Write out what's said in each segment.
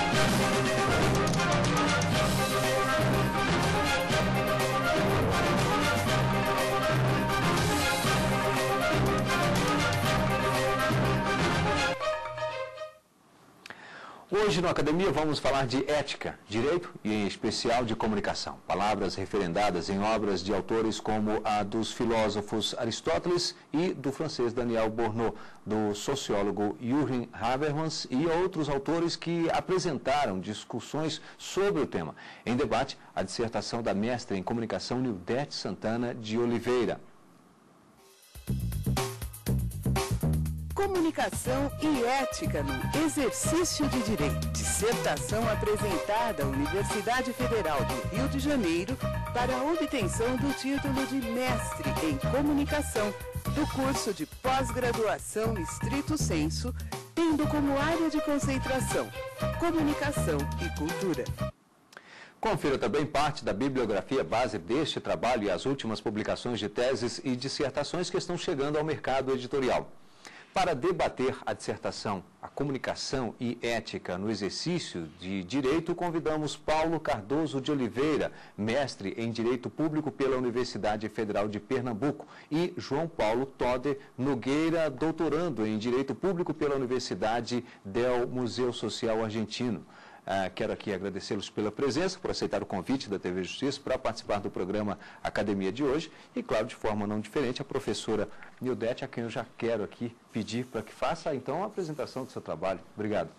Hoje, na Academia, vamos falar de ética, direito e, em especial, de comunicação. Palavras referendadas em obras de autores como a dos filósofos Aristóteles e do francês Daniel Bourneau, do sociólogo Jürgen Habermas e outros autores que apresentaram discussões sobre o tema. Em debate, a dissertação da mestra em comunicação Nildete Santana de Oliveira. Comunicação e ética no exercício de direito. Dissertação apresentada à Universidade Federal do Rio de Janeiro para a obtenção do título de mestre em comunicação do curso de pós-graduação estrito sensu, tendo como área de concentração comunicação e cultura. Confira também parte da bibliografia base deste trabalho e as últimas publicações de teses e dissertações que estão chegando ao mercado editorial. Para debater a dissertação, a comunicação e ética no exercício de direito, convidamos Paulo Cardoso de Oliveira, mestre em Direito Público pela Universidade Federal de Pernambuco, e João Paulo Toder Nogueira, doutorando em Direito Público pela Universidade del Museu Social Argentino. Quero aqui agradecê-los pela presença, por aceitar o convite da TV Justiça para participar do programa Academia de hoje e, claro, de forma não diferente, a professora Nildete, a quem eu já quero aqui pedir para que faça, então, a apresentação do seu trabalho. Obrigado.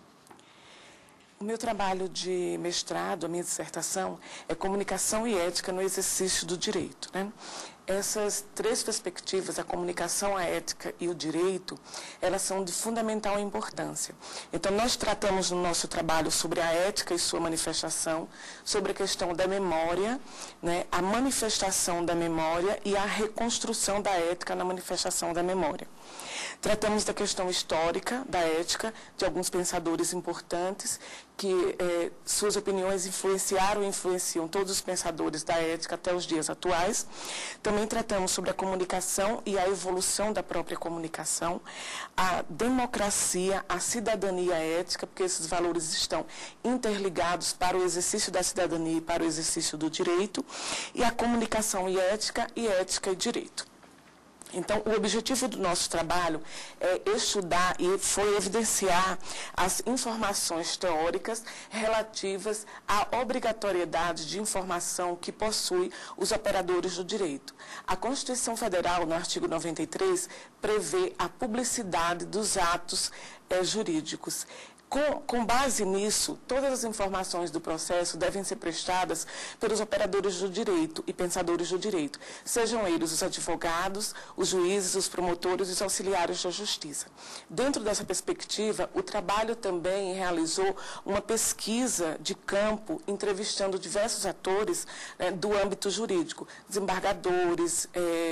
O meu trabalho de mestrado, a minha dissertação, é Comunicação e Ética no Exercício do Direito, né? Essas três perspectivas, a comunicação, a ética e o direito, elas são de fundamental importância. Então, nós tratamos no nosso trabalho sobre a ética e sua manifestação, sobre a questão da memória, né, a manifestação da memória e a reconstrução da ética na manifestação da memória. Tratamos da questão histórica da ética, de alguns pensadores importantes, que suas opiniões influenciaram e influenciam todos os pensadores da ética até os dias atuais. Também tratamos sobre a comunicação e a evolução da própria comunicação, a democracia, a cidadania ética, porque esses valores estão interligados para o exercício da cidadania e para o exercício do direito, e a comunicação e ética e direito. Então, o objetivo do nosso trabalho é estudar e foi evidenciar as informações teóricas relativas à obrigatoriedade de informação que possui os operadores do direito. A Constituição Federal, no artigo 93, prevê a publicidade dos atos jurídicos. Com base nisso, todas as informações do processo devem ser prestadas pelos operadores do direito e pensadores do direito, sejam eles os advogados, os juízes, os promotores e os auxiliares da justiça. Dentro dessa perspectiva, o trabalho também realizou uma pesquisa de campo, entrevistando diversos atores do âmbito jurídico, desembargadores,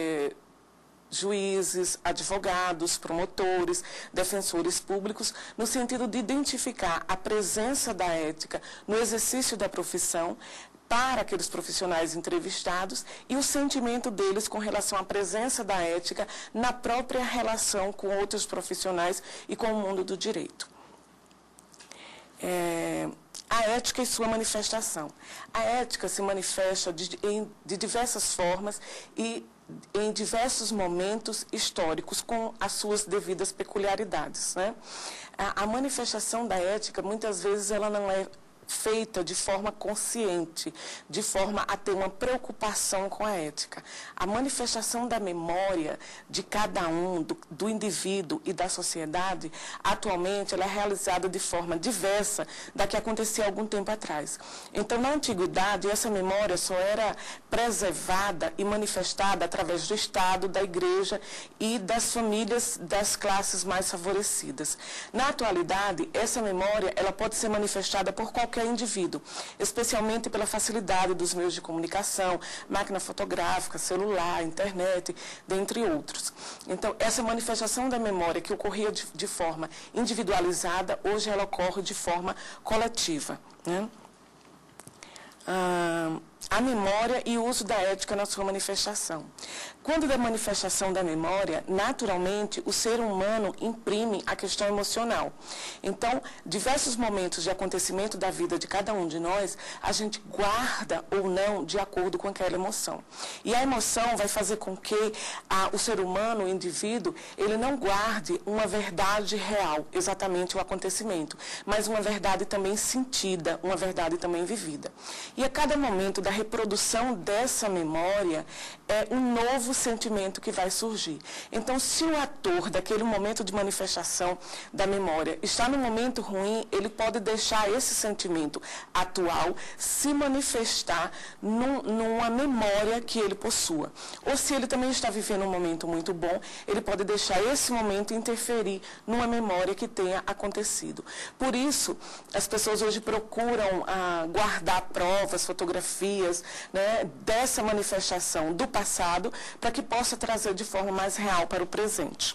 juízes, advogados, promotores, defensores públicos, no sentido de identificar a presença da ética no exercício da profissão para aqueles profissionais entrevistados e o sentimento deles com relação à presença da ética na própria relação com outros profissionais e com o mundo do direito. A ética e sua manifestação. A ética se manifesta de diversas formas e em diversos momentos históricos, com as suas devidas peculiaridades, né? A manifestação da ética, muitas vezes, ela não é feita de forma consciente, de forma a ter uma preocupação com a ética. A manifestação da memória de cada um, do indivíduo e da sociedade, atualmente, ela é realizada de forma diversa da que acontecia há algum tempo atrás. Então, na antiguidade, essa memória só era preservada e manifestada através do Estado, da Igreja e das famílias das classes mais favorecidas. Na atualidade, essa memória ela pode ser manifestada por qualquer indivíduo, especialmente pela facilidade dos meios de comunicação, máquina fotográfica, celular, internet, dentre outros. Então, essa manifestação da memória que ocorria de forma individualizada, hoje ela ocorre de forma coletiva, né? a memória e o uso da ética na sua manifestação. Quando da manifestação da memória, naturalmente, o ser humano imprime a questão emocional. Então, diversos momentos de acontecimento da vida de cada um de nós, a gente guarda ou não de acordo com aquela emoção. E a emoção vai fazer com que o ser humano, o indivíduo, ele não guarde uma verdade real, exatamente o acontecimento, mas uma verdade também sentida, uma verdade também vivida. E a cada momento da reprodução dessa memória, é um novo sentimento que vai surgir. Então, se o ator daquele momento de manifestação da memória está no momento ruim, ele pode deixar esse sentimento atual se manifestar numa memória que ele possua. Ou se ele também está vivendo um momento muito bom, ele pode deixar esse momento interferir numa memória que tenha acontecido. Por isso, as pessoas hoje procuram guardar provas, fotografias, né, dessa manifestação do passado, para que possa trazer de forma mais real para o presente.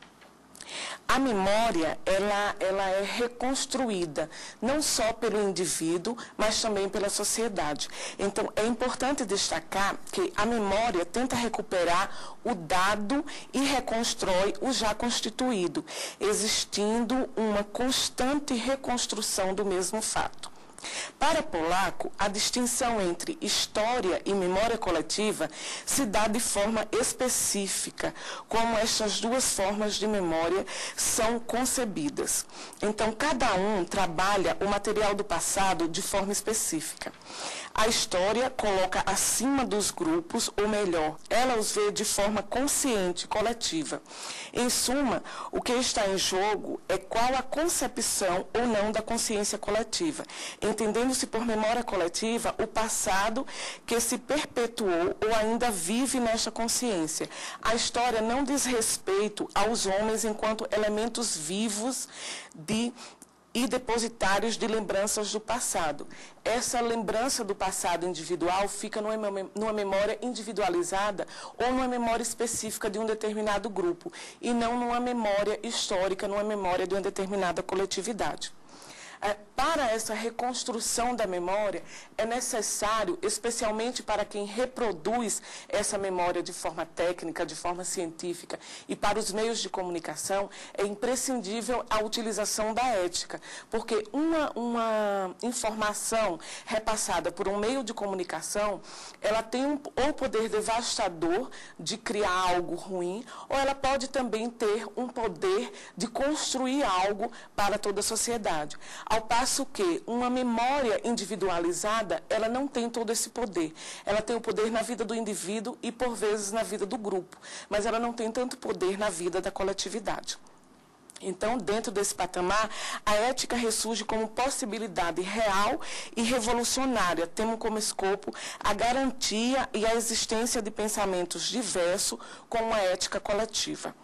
A memória, ela é reconstruída, não só pelo indivíduo, mas também pela sociedade. Então, é importante destacar que a memória tenta recuperar o dado e reconstrói o já constituído, existindo uma constante reconstrução do mesmo fato. Para Polaco, a distinção entre história e memória coletiva se dá de forma específica, como estas duas formas de memória são concebidas. Então, cada um trabalha o material do passado de forma específica. A história coloca acima dos grupos, ou melhor, ela os vê de forma consciente, coletiva. Em suma, o que está em jogo é qual a concepção ou não da consciência coletiva, entendendo-se por memória coletiva o passado que se perpetuou ou ainda vive nesta consciência. A história não diz respeito aos homens enquanto elementos vivos e depositários de lembranças do passado. Essa lembrança do passado individual fica numa memória individualizada ou numa memória específica de um determinado grupo, e não numa memória histórica, numa memória de uma determinada coletividade. Para essa reconstrução da memória, é necessário, especialmente para quem reproduz essa memória de forma técnica, de forma científica, e para os meios de comunicação, é imprescindível a utilização da ética, porque uma informação repassada por um meio de comunicação, ela tem ou poder devastador de criar algo ruim, ou ela pode também ter um poder de construir algo para toda a sociedade. Ao passo que uma memória individualizada, ela não tem todo esse poder. Ela tem o poder na vida do indivíduo e, por vezes, na vida do grupo, mas ela não tem tanto poder na vida da coletividade. Então, dentro desse patamar, a ética ressurge como possibilidade real e revolucionária, tendo como escopo a garantia e a existência de pensamentos diversos com uma ética coletiva.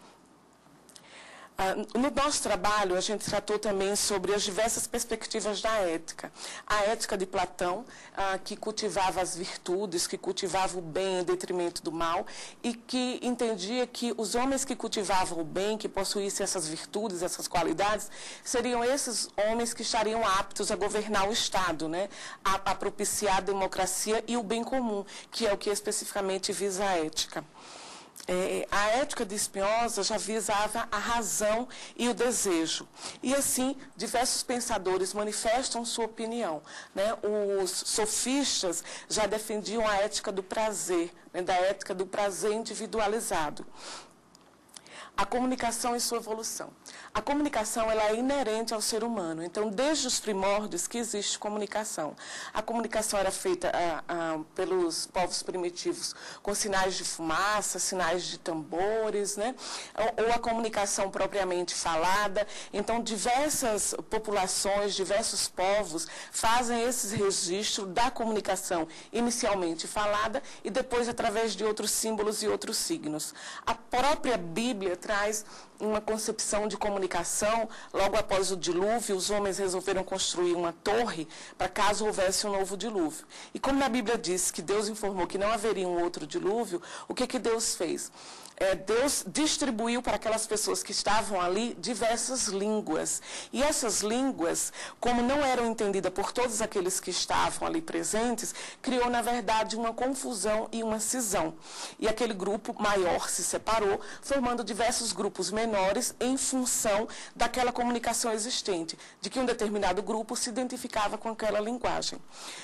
No nosso trabalho, a gente tratou também sobre as diversas perspectivas da ética. A ética de Platão, que cultivava as virtudes, que cultivava o bem em detrimento do mal, e que entendia que os homens que cultivavam o bem, que possuíssem essas virtudes, essas qualidades, seriam esses homens que estariam aptos a governar o Estado, né? a propiciar a democracia e o bem comum, que é o que especificamente visa a ética. A ética de Spinoza já visava a razão e o desejo. E assim, diversos pensadores manifestam sua opinião, né? Os sofistas já defendiam a ética do prazer, né? Da ética do prazer individualizado. A comunicação e sua evolução. A comunicação, ela é inerente ao ser humano. Então, desde os primórdios que existe comunicação. A comunicação era feita pelos povos primitivos com sinais de fumaça, sinais de tambores, né? Ou a comunicação propriamente falada. Então, diversas populações, diversos povos fazem esse registro da comunicação inicialmente falada e depois através de outros símbolos e outros signos. A própria Bíblia traz uma concepção de comunicação. Logo após o dilúvio, os homens resolveram construir uma torre para caso houvesse um novo dilúvio. E como na Bíblia diz que Deus informou que não haveria um outro dilúvio, o que Deus fez? Deus distribuiu para aquelas pessoas que estavam ali diversas línguas. E essas línguas, como não eram entendidas por todos aqueles que estavam ali presentes, criou, na verdade, uma confusão e uma cisão. E aquele grupo maior se separou, formando diversos grupos menores em função daquela comunicação existente, de que um determinado grupo se identificava com aquela linguagem.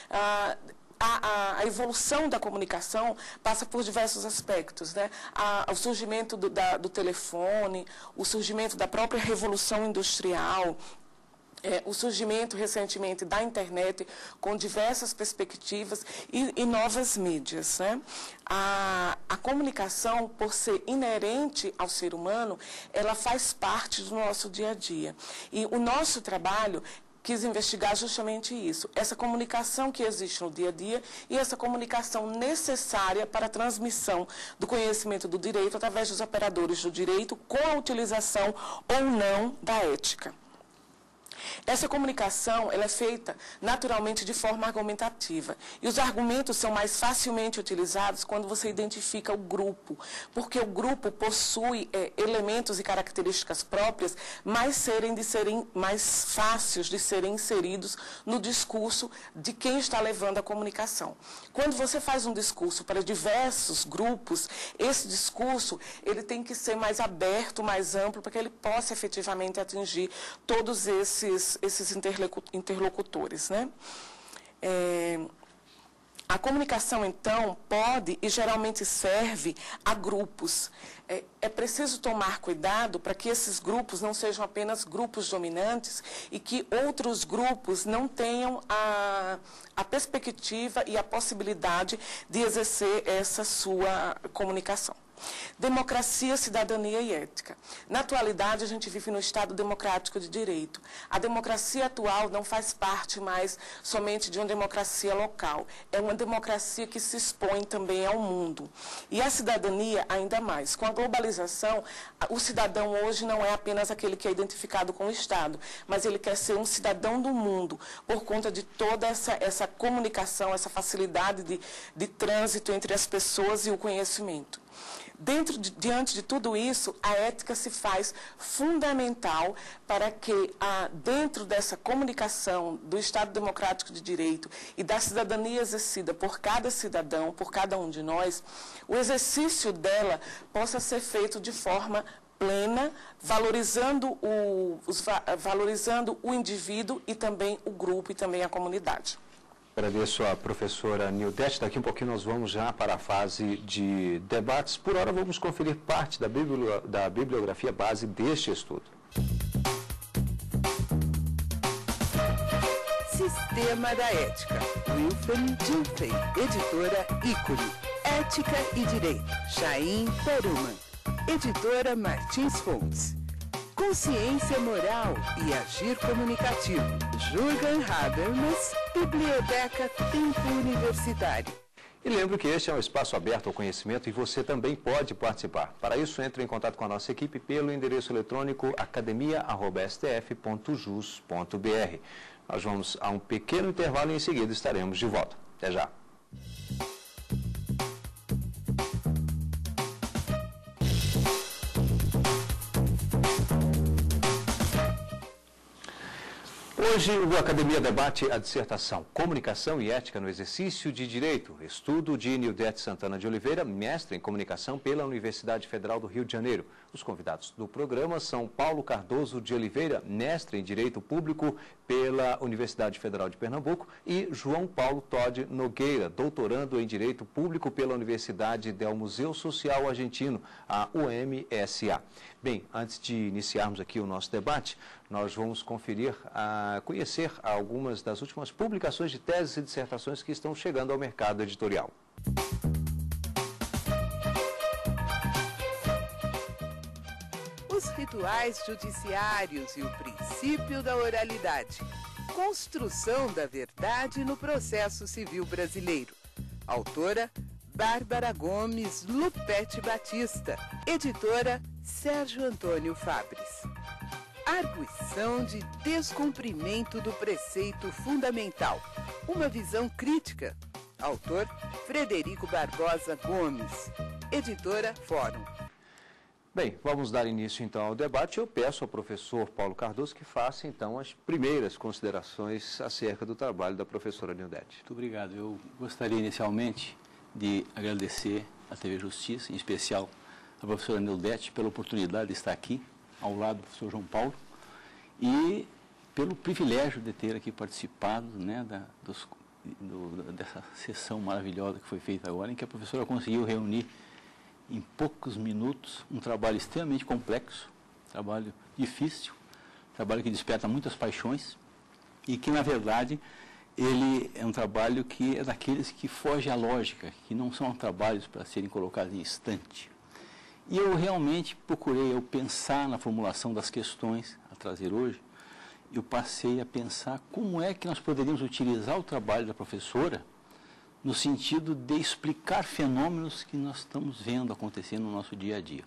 A evolução da comunicação passa por diversos aspectos, né? O surgimento do telefone, o surgimento da própria revolução industrial, o surgimento recentemente da internet com diversas perspectivas e novas mídias, né? A comunicação, por ser inerente ao ser humano, ela faz parte do nosso dia a dia. E o nosso trabalho quis investigar justamente isso, essa comunicação que existe no dia a dia e essa comunicação necessária para a transmissão do conhecimento do direito através dos operadores do direito com a utilização ou não da ética. Essa comunicação ela é feita naturalmente de forma argumentativa. E os argumentos são mais facilmente utilizados quando você identifica o grupo, porque o grupo possui elementos e características próprias mais fáceis de serem inseridos no discurso de quem está levando a comunicação. Quando você faz um discurso para diversos grupos, esse discurso ele tem que ser mais aberto, mais amplo, para que ele possa efetivamente atingir todos esses interlocutores, né? A comunicação, então, pode e geralmente serve a grupos. É preciso tomar cuidado para que esses grupos não sejam apenas grupos dominantes e que outros grupos não tenham a perspectiva e a possibilidade de exercer essa sua comunicação. Democracia, cidadania e ética. Na atualidade, a gente vive no Estado democrático de direito. A democracia atual não faz parte mais somente de uma democracia local. É uma democracia que se expõe também ao mundo. E a cidadania, ainda mais. Com a globalização, o cidadão hoje não é apenas aquele que é identificado com o Estado, mas ele quer ser um cidadão do mundo, por conta de toda essa comunicação, essa facilidade de trânsito entre as pessoas e o conhecimento. Diante de tudo isso, a ética se faz fundamental para que, dentro dessa comunicação do Estado Democrático de Direito e da cidadania exercida por cada cidadão, por cada um de nós, o exercício dela possa ser feito de forma plena, valorizando o indivíduo e também o grupo e também a comunidade. Agradeço a professora Nildete. Daqui um pouquinho nós vamos já para a fase de debates. Por hora, vamos conferir parte da bibliografia base deste estudo. Sistema da Ética. Wilfred Gilfey, editora Ícone. Ética e Direito. Chaim Peruman, editora Martins Fontes. Consciência Moral e Agir Comunicativo. Jürgen Habermas, Biblioteca Tempo Universitário. E lembro que este é um espaço aberto ao conhecimento e você também pode participar. Para isso, entre em contato com a nossa equipe pelo endereço eletrônico academia@stf.jus.br. Nós vamos a um pequeno intervalo e em seguida estaremos de volta. Até já. Hoje, o Academia debate a dissertação Comunicação e Ética no Exercício de Direito, estudo de Nildete Santana de Oliveira, mestre em Comunicação pela Universidade Federal do Rio de Janeiro. Os convidados do programa são Paulo Cardoso de Oliveira, mestre em Direito Público pela Universidade Federal de Pernambuco, e João Paulo Todd Nogueira, doutorando em Direito Público pela Universidade del Museu Social Argentino, a UMSA. Bem, antes de iniciarmos aqui o nosso debate, nós vamos conhecer algumas das últimas publicações de teses e dissertações que estão chegando ao mercado editorial. Os rituais judiciários e o princípio da oralidade. Construção da verdade no processo civil brasileiro. Autora Bárbara Gomes Lupete Batista. Editora Sérgio Antônio Fabres. Arguição de descumprimento do preceito fundamental. Uma visão crítica. Autor, Frederico Barbosa Gomes. Editora, Fórum. Bem, vamos dar início então ao debate. Eu peço ao professor Paulo Cardoso que faça então as primeiras considerações acerca do trabalho da professora Nildete. Muito obrigado. Eu gostaria inicialmente de agradecer à TV Justiça, em especial a professora Nildete, pela oportunidade de estar aqui ao lado do professor João Paulo e pelo privilégio de ter aqui participado, né, dessa sessão maravilhosa que foi feita agora, em que a professora conseguiu reunir em poucos minutos um trabalho extremamente complexo, trabalho difícil, trabalho que desperta muitas paixões e que, na verdade, ele é um trabalho que é daqueles que foge à lógica, que não são trabalhos para serem colocados em estante. E eu realmente procurei pensar na formulação das questões a trazer hoje. Eu passei a pensar como é que nós poderíamos utilizar o trabalho da professora no sentido de explicar fenômenos que nós estamos vendo acontecer no nosso dia a dia.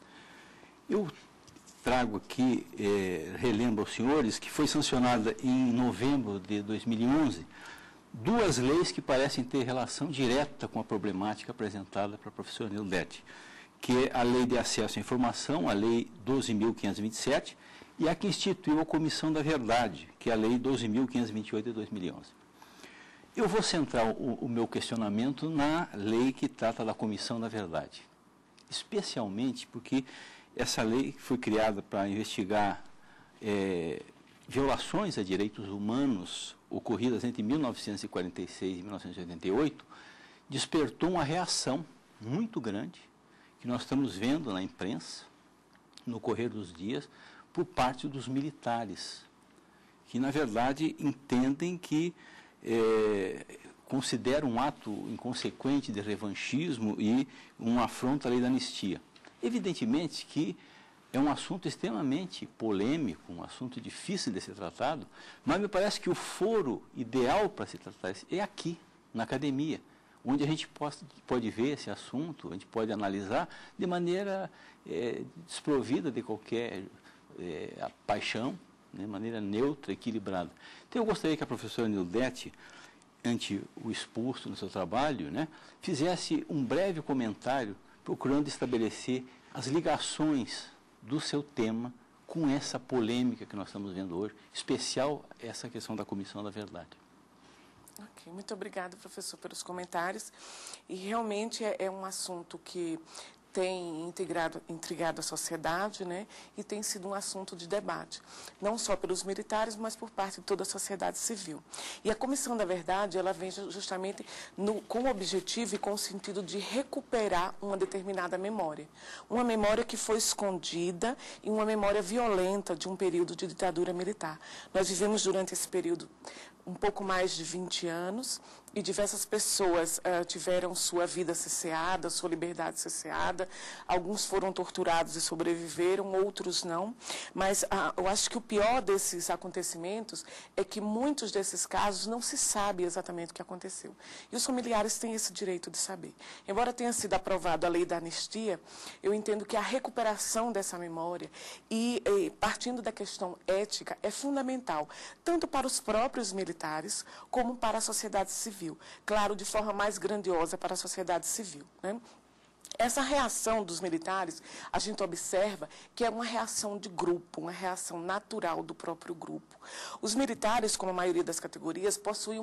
Eu trago aqui, relembro aos senhores, que foi sancionada em novembro de 2011 duas leis que parecem ter relação direta com a problemática apresentada para a professora Nildete, que é a Lei de Acesso à Informação, a Lei 12.527, e a que instituiu a Comissão da Verdade, que é a Lei 12.528 de 2011. Eu vou centrar o meu questionamento na lei que trata da Comissão da Verdade, especialmente porque essa lei foi criada para investigar violações a direitos humanos ocorridas entre 1946 e 1988, despertou uma reação muito grande que nós estamos vendo na imprensa, no correr dos dias, por parte dos militares, que, na verdade, entendem que consideram um ato inconsequente de revanchismo e um afronto à lei da anistia. Evidentemente que é um assunto extremamente polêmico, um assunto difícil de ser tratado, mas me parece que o foro ideal para se tratar isso é aqui, na academia, onde a gente pode ver esse assunto, a gente pode analisar de maneira desprovida de qualquer paixão, de maneira neutra, equilibrada. Então, eu gostaria que a professora Nildete, ante o exposto no seu trabalho, né, fizesse um breve comentário procurando estabelecer as ligações do seu tema com essa polêmica que nós estamos vendo hoje, especial essa questão da Comissão da Verdade. Ok, muito obrigada, professor, pelos comentários. E realmente é um assunto que tem intrigado a sociedade, né, e tem sido um assunto de debate, não só pelos militares, mas por parte de toda a sociedade civil. E a Comissão da Verdade, ela vem justamente com o objetivo e com o sentido de recuperar uma determinada memória. Uma memória que foi escondida e uma memória violenta de um período de ditadura militar. Nós vivemos durante esse período um pouco mais de 20 anos e diversas pessoas tiveram sua vida cesseada, sua liberdade cesseada. Alguns foram torturados e sobreviveram, outros não. Mas eu acho que o pior desses acontecimentos é que muitos desses casos não se sabe exatamente o que aconteceu. E os familiares têm esse direito de saber. Embora tenha sido aprovada a lei da anistia, eu entendo que a recuperação dessa memória e partindo da questão ética é fundamental, tanto para os próprios militares como para a sociedade civil. Claro, de forma mais grandiosa para a sociedade civil, né? Essa reação dos militares, a gente observa que é uma reação de grupo, uma reação natural do próprio grupo. Os militares, como a maioria das categorias, possuem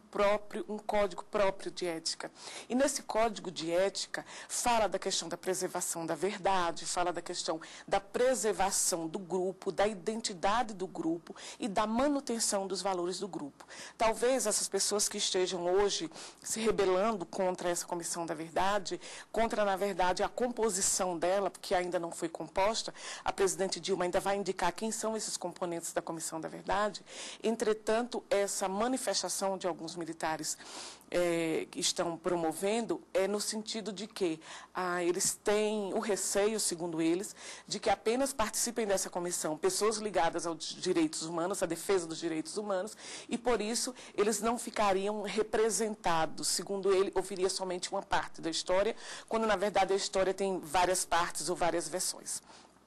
um código próprio de ética. E nesse código de ética fala da questão da preservação da verdade, fala da questão da preservação do grupo, da identidade do grupo e da manutenção dos valores do grupo. Talvez essas pessoas que estejam hoje se rebelando contra essa Comissão da Verdade, contra, na verdade, a composição dela, porque ainda não foi composta, a presidente Dilma ainda vai indicar quem são esses componentes da Comissão da Verdade. Entretanto, essa manifestação de alguns militares que estão promovendo é no sentido de que eles têm o receio, segundo eles, de que apenas participem dessa comissão pessoas ligadas aos direitos humanos, à defesa dos direitos humanos, e por isso eles não ficariam representados. Segundo ele, ouviria somente uma parte da história, quando na verdade a história tem várias partes ou várias versões.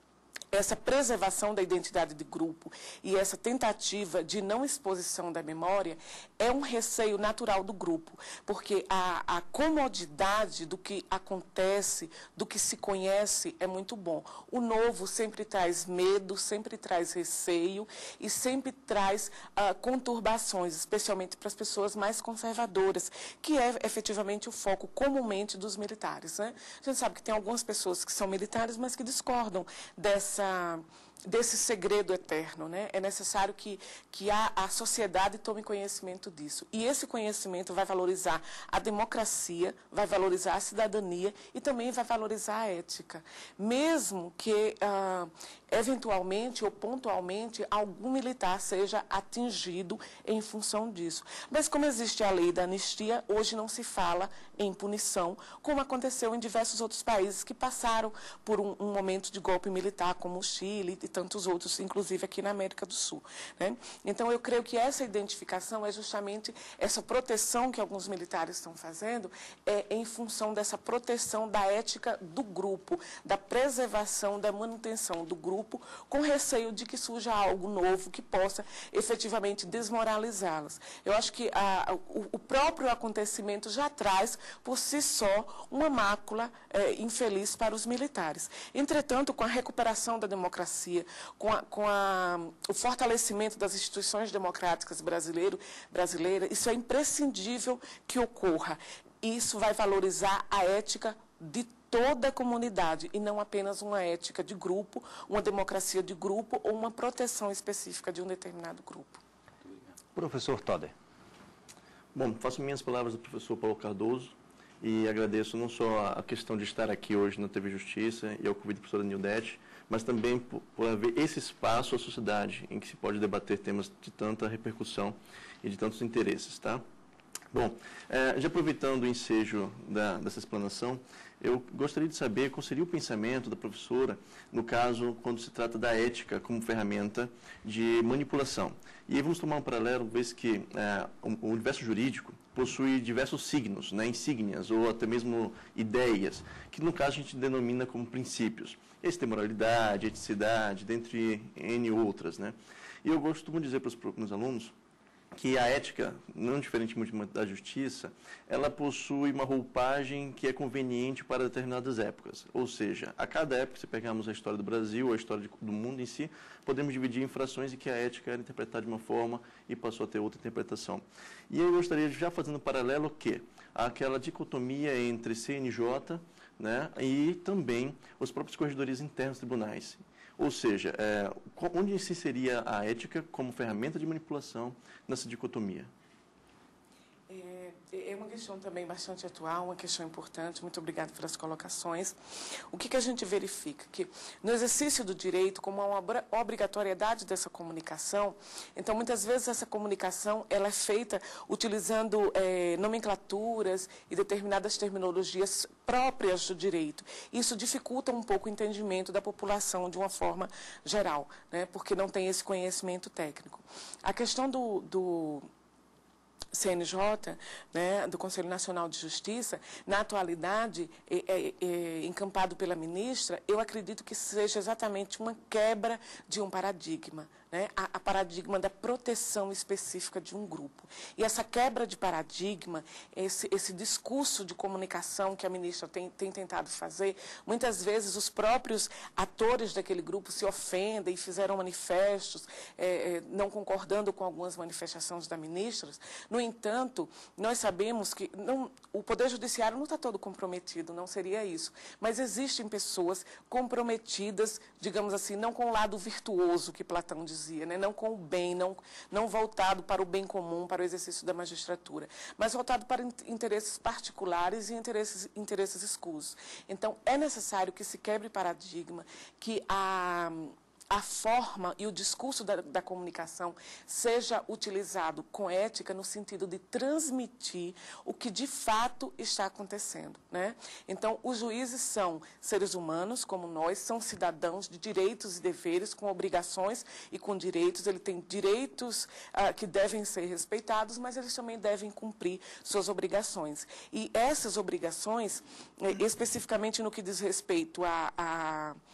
essa preservação da identidade de grupo e essa tentativa de não exposição da memória é um receio natural do grupo, porque a comodidade do que acontece, do que se conhece, é muito bom. O novo sempre traz medo, sempre traz receio e sempre traz conturbações, especialmente para as pessoas mais conservadoras, que é efetivamente o foco comumente dos militares, né? A gente sabe que tem algumas pessoas que são militares, mas que discordam desse segredo eterno, né? É necessário que a sociedade tome conhecimento disso. E esse conhecimento vai valorizar a democracia, vai valorizar a cidadania e também vai valorizar a ética. Mesmo que, eventualmente ou pontualmente, algum militar seja atingido em função disso. Mas como existe a lei da anistia, hoje não se fala em punição, como aconteceu em diversos outros países que passaram por um momento de golpe militar, como o Chile e tantos outros, inclusive aqui na América do Sul, né? Então, eu creio que essa identificação é justamente essa proteção que alguns militares estão fazendo, em função dessa proteção da ética do grupo, da preservação, da manutenção do grupo, com receio de que surja algo novo que possa efetivamente desmoralizá-las. Eu acho que o próprio acontecimento já traz, por si só, uma mácula infeliz para os militares. Entretanto, com a recuperação da democracia, com o fortalecimento das instituições democráticas brasileiras, isso é imprescindível que ocorra. Isso vai valorizar a ética de toda a comunidade e não apenas uma ética de grupo, uma democracia de grupo ou uma proteção específica de um determinado grupo. Professor Toder. Bom, faço minhas palavras do professor Paulo Cardoso e agradeço não só a questão de estar aqui hoje na TV Justiça e ao convite da professora Nildete, mas também por haver esse espaço à sociedade em que se pode debater temas de tanta repercussão e de tantos interesses, tá? Bom, já aproveitando o ensejo dessa explanação, eu gostaria de saber qual seria o pensamento da professora, no caso, quando se trata da ética como ferramenta de manipulação. E aí vamos tomar um paralelo, vez que o universo jurídico possui diversos signos, né, insígnias ou até mesmo ideias, que no caso a gente denomina como princípios. Esse tem moralidade, eticidade, dentre N outras, né? E eu costumo dizer para os meus alunos que a ética, não diferentemente da justiça, ela possui uma roupagem que é conveniente para determinadas épocas. Ou seja, a cada época, se pegarmos a história do Brasil, a história do mundo em si, podemos dividir em frações em que a ética era interpretada de uma forma e passou a ter outra interpretação. E eu gostaria, já fazendo um paralelo, que aquela dicotomia entre CNJ, né, e também os próprios corregedorias internos dos tribunais. Ou seja, onde se inseria a ética como ferramenta de manipulação nessa dicotomia? É uma questão também bastante atual, uma questão importante. Muito obrigada pelas colocações. O que a gente verifica? Que no exercício do direito, como há uma obrigatoriedade dessa comunicação, então muitas vezes essa comunicação ela é feita utilizando nomenclaturas e determinadas terminologias próprias do direito. Isso dificulta um pouco o entendimento da população de uma forma geral, né, porque não tem esse conhecimento técnico. A questão do CNJ, né, do Conselho Nacional de Justiça, na atualidade, encampado pela ministra, eu acredito que seja exatamente uma quebra de um paradigma, né, a paradigma da proteção específica de um grupo. E essa quebra de paradigma, esse discurso de comunicação que a ministra tem tentado fazer, muitas vezes os próprios atores daquele grupo se ofendem e fizeram manifestos, não concordando com algumas manifestações da ministra. No entanto, nós sabemos que o Poder Judiciário não está todo comprometido, não seria isso. Mas existem pessoas comprometidas, digamos assim, não com o lado virtuoso que Platão dizia, né? Não com o bem, não voltado para o bem comum, para o exercício da magistratura, mas voltado para interesses particulares e interesses escusos. Então, é necessário que se quebre paradigma, que a forma e o discurso da comunicação seja utilizado com ética no sentido de transmitir o que de fato está acontecendo, né? Então, os juízes são seres humanos, como nós, são cidadãos de direitos e deveres, com obrigações e com direitos. Ele tem direitos que devem ser respeitados, mas eles também devem cumprir suas obrigações. E essas obrigações, especificamente no que diz respeito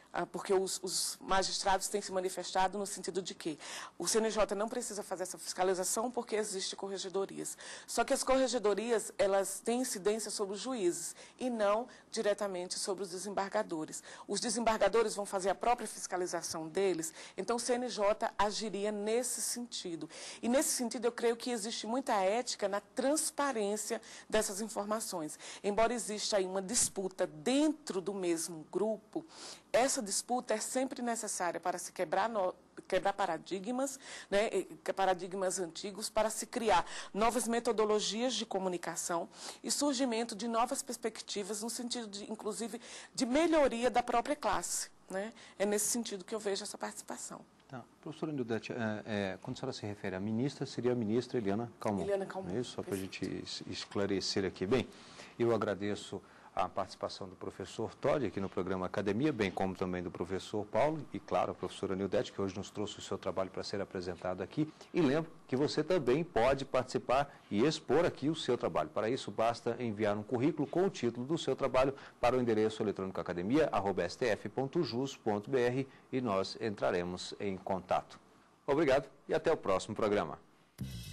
porque os magistrados têm se manifestado no sentido de que o CNJ não precisa fazer essa fiscalização porque existem corregedorias. Só que as corregedorias, elas têm incidência sobre os juízes e não diretamente sobre os desembargadores. Os desembargadores vão fazer a própria fiscalização deles, então o CNJ agiria nesse sentido. E nesse sentido eu creio que existe muita ética na transparência dessas informações. Embora exista aí uma disputa dentro do mesmo grupo, essa disputa é sempre necessária para se quebrar paradigmas, né, paradigmas antigos, para se criar novas metodologias de comunicação e surgimento de novas perspectivas no sentido, inclusive, de melhoria da própria classe. Né? É nesse sentido que eu vejo essa participação. Tá. Professora Nildete, quando a senhora se refere à ministra, seria a ministra Eliana Calmon. Eliana Calmon. É isso, só para a gente esclarecer aqui. Bem, eu agradeço a participação do professor Todd aqui no programa Academia, bem como também do professor Paulo e, claro, a professora Nildete, que hoje nos trouxe o seu trabalho para ser apresentado aqui. E lembro que você também pode participar e expor aqui o seu trabalho. Para isso, basta enviar um currículo com o título do seu trabalho para o endereço eletrônico academia@stf.jus.br e nós entraremos em contato. Obrigado e até o próximo programa.